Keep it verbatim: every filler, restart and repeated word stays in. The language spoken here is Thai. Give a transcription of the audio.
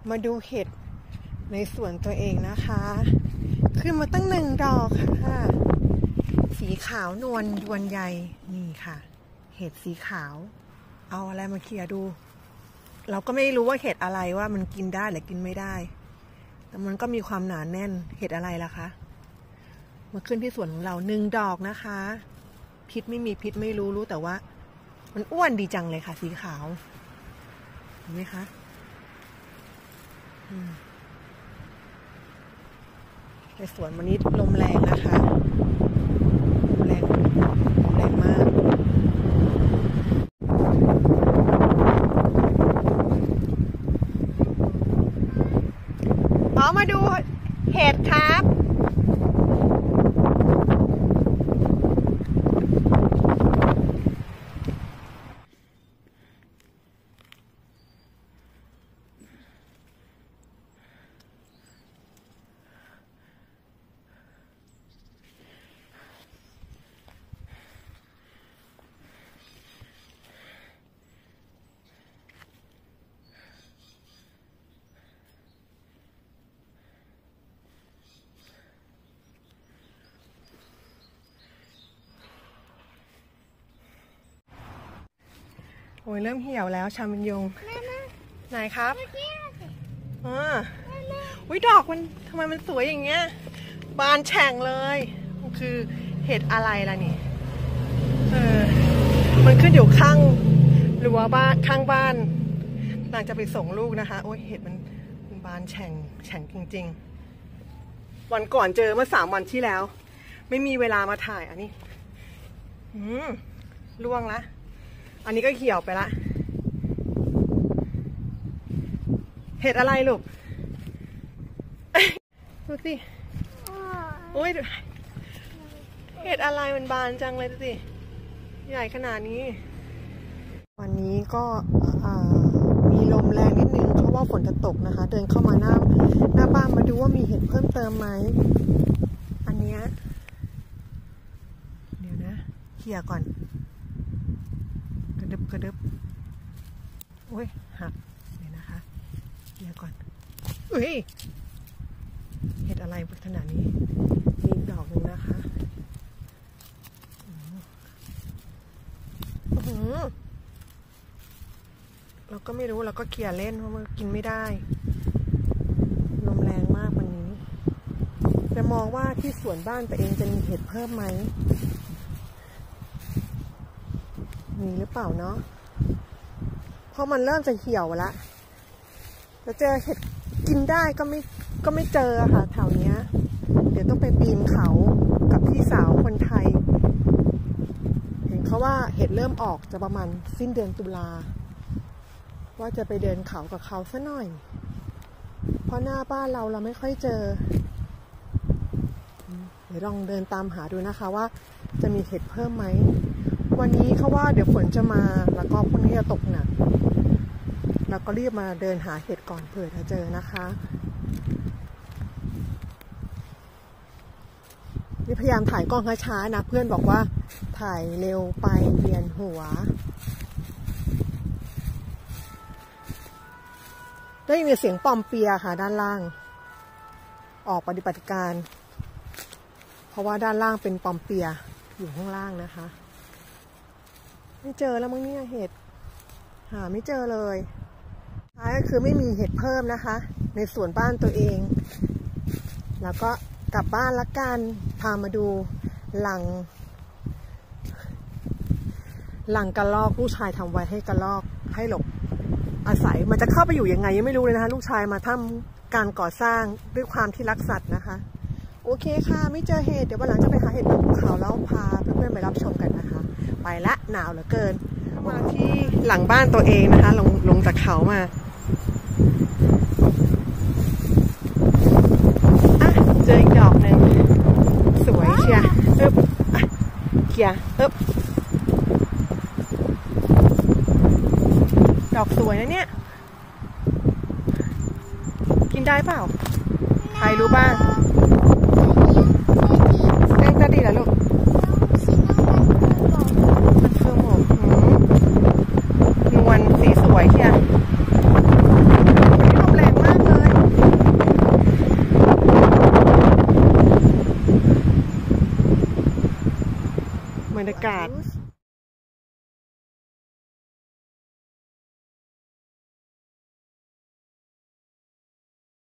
มาดูเห็ดในสวนตัวเองนะคะขึ้นมาตั้งหนึ่งดอกค่ะสีขาวนวลดวนใหญ่นี่ค่ะเห็ดสีขาวเอาอะไรมาเขี่ยดูเราก็ไม่รู้ว่าเห็ดอะไรว่ามันกินได้หรือกินไม่ได้แต่มันก็มีความหนาแน่นเห็ดอะไรล่ะคะมาขึ้นที่สวนของเราหนึ่งดอกนะคะพิษไม่มีพิษไม่รู้รู้แต่ว่ามันอ้วนดีจังเลยค่ะสีขาวเห็นไหมคะในสวนวันนี้ลมแรงนะคะลมแรงแรงมากเอามาดูเห็ดครับโอ้ยเริ่มเหี่ยวแล้วชามินยงไหนครับอ่าวิดอกมันทำไมมันสวยอย่างเงี้ยบานแฉ่งเลยมันคือเห็ดอะไรล่ะนี่เออมันขึ้นอยู่ข้างรั้วบ้านข้างบ้านนางจะไปส่งลูกนะคะโอ้ยเห็ดมันมันบานแฉ่งแฉ่งจริงๆวันก่อนเจอเมื่อสามวันที่แล้วไม่มีเวลามาถ่ายอันนี้อืมร่วงละอันนี้ก็เหี่ยวไปละเห็ดอะไรลูกดูสิโอ้ยเห็ดอะไรมันบานจังเลยดูสิใหญ่ขนาดนี้วันนี้ก็มีลมแรงนิดนึงเพราะว่าฝนจะตกนะคะเดินเข้ามาหน้าหน้าบ้านมาดูว่ามีเห็ดเพิ่มเติมไหมอันเนี้ยเดี๋ยวนะเขี่ยก่อนกระดึบกระดึบโอ้ยหักเดี๋ยวนะคะเดี๋ยวก่อนเฮ้ยเห็ดอะไรขนาดนี้มีดอกนึงนะคะอือเราก็ไม่รู้เราก็เขี่ยเล่นเพราะมันกินไม่ได้ลมแรงมากวันนี้จะมองว่าที่สวนบ้านตัวเองจะมีเห็ดเพิ่มไหมมีหรือเปล่าเนาะเพราะมันเริ่มจะเหี่ยวแล้วจะเจอเห็ดกินได้ก็ไม่ก็ไม่เจอค่ะแถวเนี้ยเดี๋ยวต้องไปปีนเขากับพี่สาวคนไทยเห็นเขาว่าเห็ดเริ่มออกจะประมาณสิ้นเดือนตุลาว่าจะไปเดินเขากับเขาซะหน่อยเพราะหน้าบ้านเราเราไม่ค่อยเจอเดี๋ยวลองเดินตามหาดูนะคะว่าจะมีเห็ดเพิ่มไหมวันนี้เขาว่าเดี๋ยวฝนจะมาแล้วก็พรุ่งนี้จะตกหนักเราก็รีบมาเดินหาเห็ดก่อนเผื่อจะเจอนะคะนี่พยายามถ่ายกล้องช้าๆนะเพื่อนบอกว่าถ่ายเร็วไปเวียนหัวได้ยินเสียงปอมเปียค่ะด้านล่างออกปฏิบัติการเพราะว่าด้านล่างเป็นปอมเปียอยู่ข้างล่างนะคะไม่เจอแล้วมั้งเนี่ยเห็ดหาไม่เจอเลยท้ายก็คือไม่มีเห็ดเพิ่มนะคะในสวนบ้านตัวเองแล้วก็กลับบ้านละกันพามาดูหลังหลังกระรอกลูกชายทำไว้ให้กระรอกให้หลบอาศัยมันจะเข้าไปอยู่ยังไงยังไม่รู้เลยนะคะลูกชายมาทำการก่อสร้างด้วยความที่รักสัตว์นะคะโอเคค่ะไม่เจอเห็ดเดี๋ยววันหลังจะไปหาเห็ดบนภูเขาแล้วพาเพื่อนๆไปรับชมกันนะคะไปละหนาวเหลือเกินมาที่หลังบ้านตัวเองนะคะลงลงจากเขามาอ่ะเจออีกดอกหนึ่งสวยเชียเอ๊บเกียเอ๊บดอกสวยนะเนี่ยกินได้เปล่าใครรู้บ้างแกงจะดีเหรอลูกมันคือหมกนวลสีสวยเชียวันนี้ลมแรงมากบรรยากาศ